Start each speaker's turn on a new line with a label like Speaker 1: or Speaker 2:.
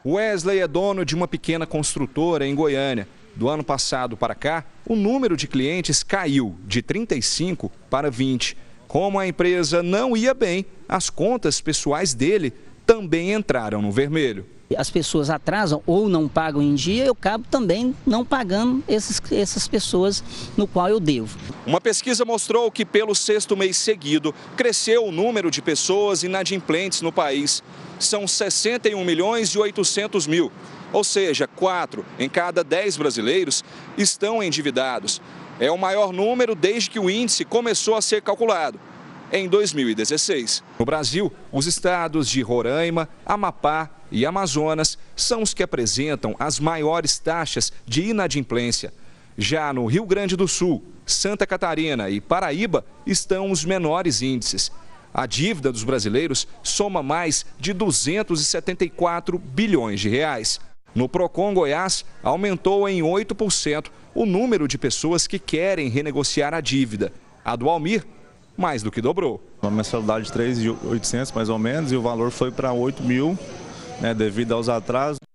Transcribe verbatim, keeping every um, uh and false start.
Speaker 1: Wesley é dono de uma pequena construtora em Goiânia. Do ano passado para cá, o número de clientes caiu de trinta e cinco para vinte. Como a empresa não ia bem, as contas pessoais dele também entraram no vermelho.
Speaker 2: As pessoas atrasam ou não pagam em dia, eu acabo também não pagando esses, essas pessoas no qual eu devo.
Speaker 1: Uma pesquisa mostrou que pelo sexto mês seguido, cresceu o número de pessoas inadimplentes no país. São sessenta e um milhões e oitocentos mil, ou seja, quatro em cada dez brasileiros estão endividados. É o maior número desde que o índice começou a ser calculado, em dois mil e dezesseis. No Brasil, os estados de Roraima, Amapá e Amazonas são os que apresentam as maiores taxas de inadimplência. Já no Rio Grande do Sul, Santa Catarina e Paraíba estão os menores índices. A dívida dos brasileiros soma mais de duzentos e setenta e quatro bilhões de reais. No Procon Goiás, aumentou em oito por cento o número de pessoas que querem renegociar a dívida. A do Almir, mais do que dobrou.
Speaker 3: Uma mensalidade de três mil e oitocentos mais ou menos e o valor foi para oito mil, né, devido aos atrasos.